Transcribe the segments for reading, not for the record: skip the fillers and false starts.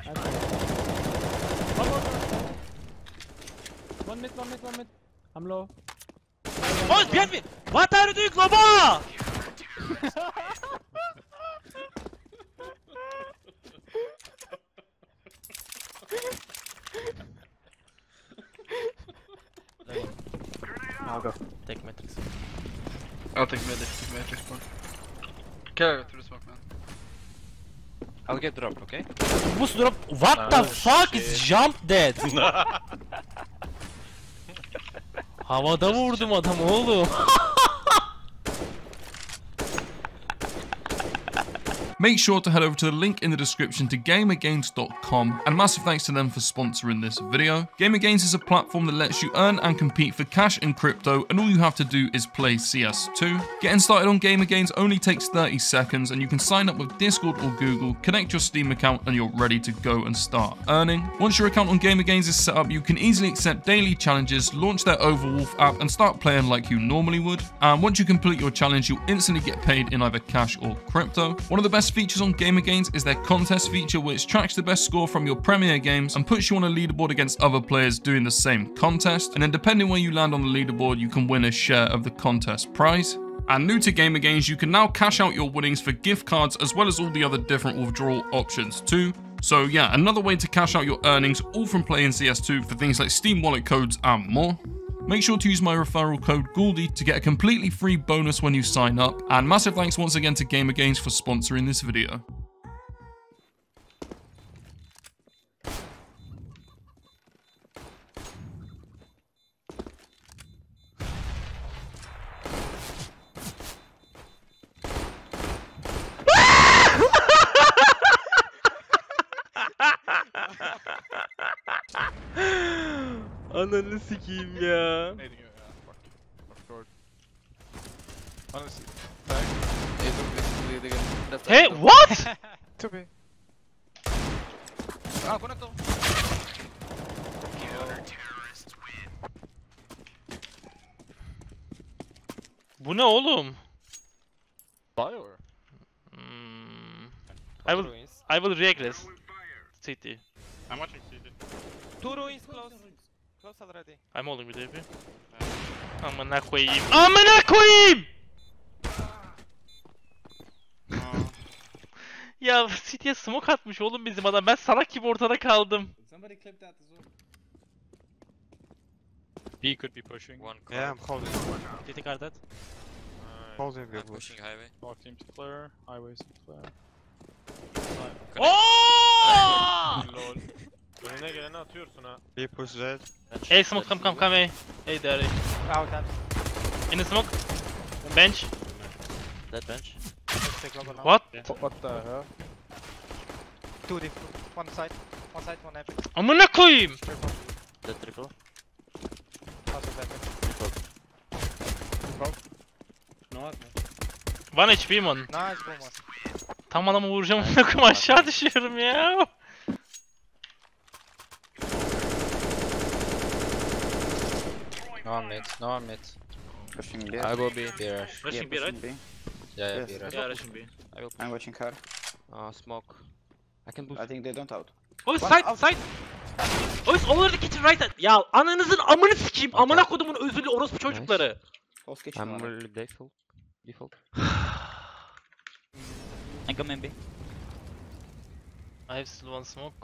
One mid. I'm low. Oh, behind me! What are you doing, Loba? I'll go. Take Matrix. I'll take Matrix point. Carry through the smoke, man. I'll get dropped, okay? Boost drop. What the fuck is jump dead? Havada vurdum adamı oğlum. Make sure to head over to the link in the description to GamerGains.com, and massive thanks to them for sponsoring this video. GamerGains is a platform that lets you earn and compete for cash and crypto, and all you have to do is play CS2. Getting started on GamerGains only takes 30 seconds, and you can sign up with Discord or Google, connect your Steam account, and you're ready to go and start earning. Once your account on GamerGains is set up, you can easily accept daily challenges, launch their Overwolf app, and start playing like you normally would. And once you complete your challenge, you'll instantly get paid in either cash or crypto. One of the best features on GamerGains is their contest feature, which tracks the best score from your premier games and puts you on a leaderboard against other players doing the same contest, and then depending where you land on the leaderboard, you can win a share of the contest prize. And new to GamerGains, you can now cash out your winnings for gift cards as well as all the other different withdrawal options too. So yeah, another way to cash out your earnings, all from playing CS2 for things like Steam wallet codes and more. Make sure to use my referral code Gouldy to get a completely free bonus when you sign up. And massive thanks once again to GamerGains for sponsoring this video. Ananı sikeyim ya. Hey, what? Tabii. Connector. Bu ne oğlum? Buy or? I will regress. CT. I'm watching CT. Two ruins close. Close already. I'm holding with AP. Amına koyayım. Amına koyayım! Ya City'ye smoke atmış oğlum bizim adam. Ben salak gibi ortada kaldım. Somebody clip that as well. B could be pushing. One car. Yeah, I'm holding. Did you guard that? Holding the Not bush. pushing highway. All teams clear. Highways clear. Oh! Lol. Önüne geleni atıyorsun ha. B push red. Hey smoke, come hey. Hey there. Out that. In the smoke. Bench. That bench. What? What the hell? Two different. One side, one epic. Amına koyayım. That trickle. One HP man. Nice bomb. Tam adamı vuracağım amına koyayım aşağı düşüyorum ya. No one mid. No one mid. Pushing B. I will be B rush. Rushing B, right? B. Yeah, Yes. B rush. Yeah, rushing B. I'm watching her. Smoke. I can boost. I think they don't out. Oh, side. Oh, it's already kitchen right side. Ya ananızın amını sikeyim. Amına kodumun özürlü orospu çocukları. False kitchen. I'm one. really default. I come in B. I have still one smoke.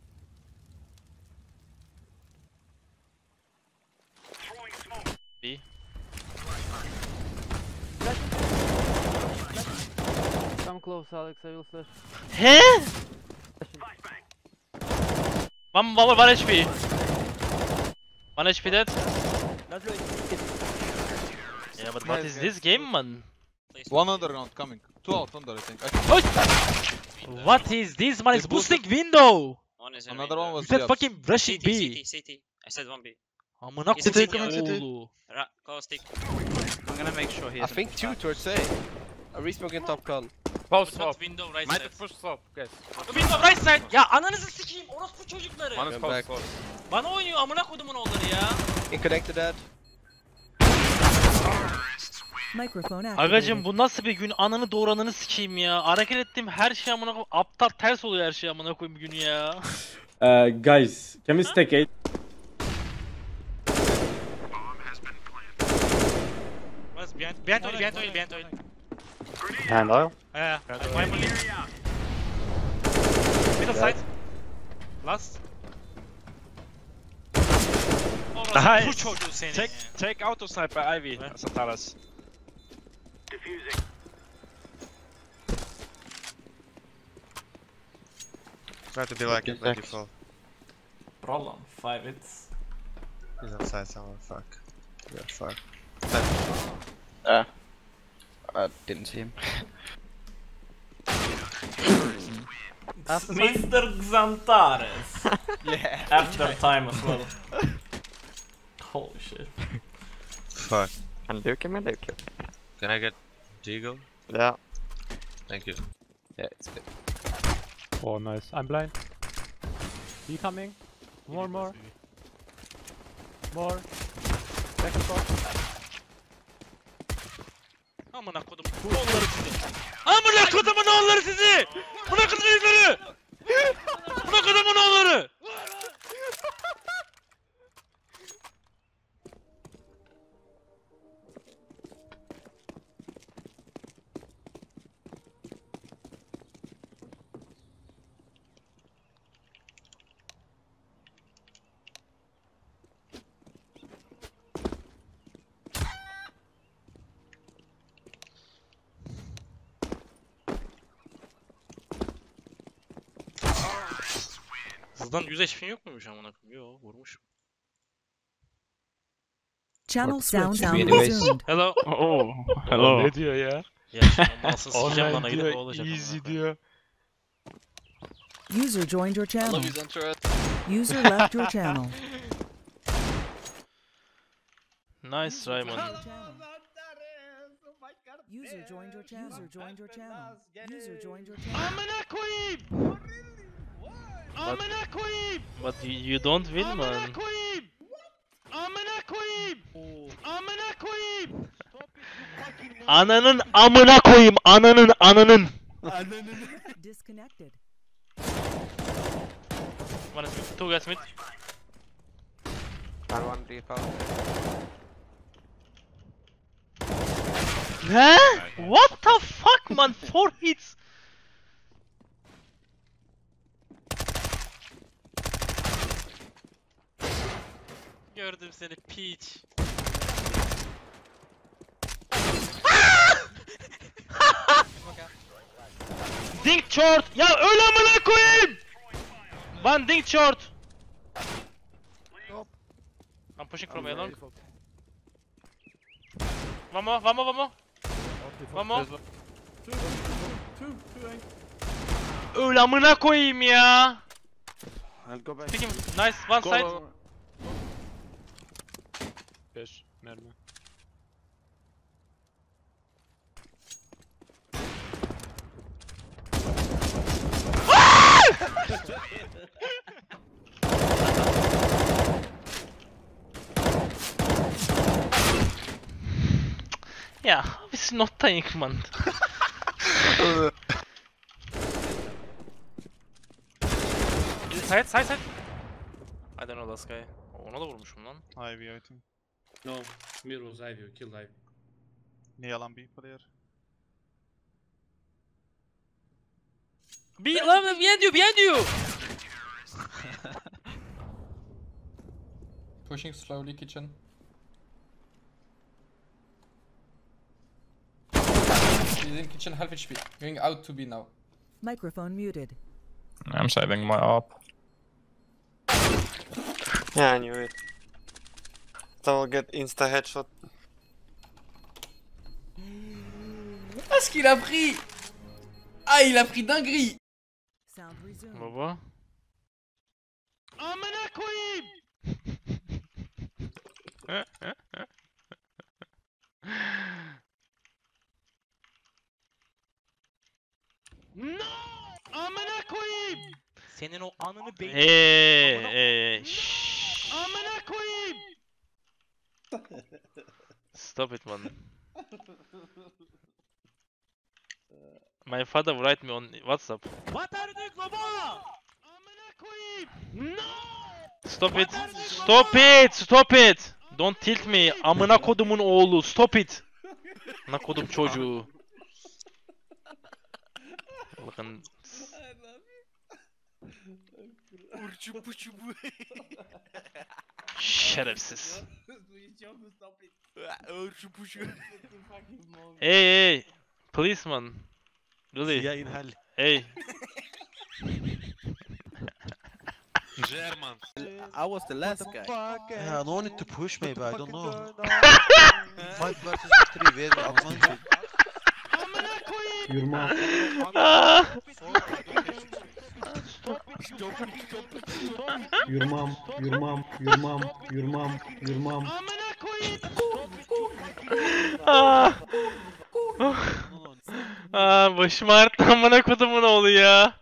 B. Come close, Alex. I will flash. He? One HP. One HP dead. Yeah, but what is this game, man? One underground coming. Two out under, I think. What is this, man? It's boosting window. One is Another one was You said Jabs. fucking rushing B. CT. I said 1B. Amına City, koyayım city. oğlu. Close stick. I'm gonna make sure he I think two towards A. A resmoke in top con. Close Not swap. window right Might side. have pushed swap, guys. Window right side. Ya ananızı sikeyim orospu çocukları. One is Come close back. swap. Bana oynuyor amına kodumun oğulları ya. In connected that. Microphone Agacım activated. bu nasıl bir gün, ananı doğrananı sikeyim ya. Hareket ettiğim her şey amına koyayım. Aptal ters oluyor her şey amına koyayım gün ya. Guys, can we stack 8? Was behind oil. Behind oil? Yeah. Middle side. Last. Nice. Bu çocuğu seni. Take auto sniper Ivy. Sataras. Try to be like you fall. Problem, 5 hits. He's outside somewhere, fuck. Yeah, fuck. I didn't see him. Mr. Xantares. Yeah. After time as well. Holy shit. Fuck. And Luke him and Luke. Can I get Deagle? Yeah. Thank you. Yeah, it's good. Oh, nice. I'm blind. He coming. More. More. Back and forth. Amına kodum oğulları sizi. Amına kodumun oğulları sizi. Buna kodumun oğulları. Buna kodumun oğulları. Hızdan 100 HP'in yok muymuş amına koyayım? Yo, vurmuşum. Channel sound Anyways. resumed. Hello. Oh, hello. Ne diyor ya? Ya şimdi nasıl sikeceğim lan ayılıp olacak. Easy diyor. User joined your I channel. love you, Zentra. User left your channel. Nice Raymond. User joined your channel. User joined your channel. User joined your channel. Amına koyayım. Amına koyayım. But you don't win man. Amına koyayım. Amına koyayım. Amına koyayım. Ananın amına koyayım. Ananın. Disconnected. One is mid. Two guys mid. And one deep out. Ne? What the fuck man? 4 hits. Gördüm seni piç. Dink short. Ya öl amına koyayım. One dink short. I'm pushing from along. One more. Öl amına koyayım ya. I'll go back. Picking nice one side. 5 mermi. Yeah, it's not tank man. Side. I don't know this guy. Ona da vurmuşum lan. Ivy I think. No, mid was Ivy, killed Ivy. Neon B player. Behind you. Pushing slowly, kitchen. He's in kitchen, half HP. Going out to B now. Microphone muted. I'm saving my op. Yeah, I knew it. So I'll get insta headshot. Ah, ce qu'il a pris! Ah, il a pris dinguerie! Sound resumed. Baba. Amına koyayım. No! Amına koyayım. Senin o anını beyin. Amına koyayım. Stop it man. My father write me on WhatsApp. What are you doing, Baba? Stop it. Stop it. Stop it. Don't tilt me. Amına kodumun oğlu. Stop it. Amına kodum çocuğu. Bakın. Şerefsiz. Hey hey. Policeman. Really? Hey. German. I was the last guy. Yeah, no need to push maybe, I don't know. 5 versus 3, where the advantage? Yurma. Yurmam. Yurmam. Yurmam. Yurmam. Yurmam. Başım ağrıttı amına kodumun oğlu ya.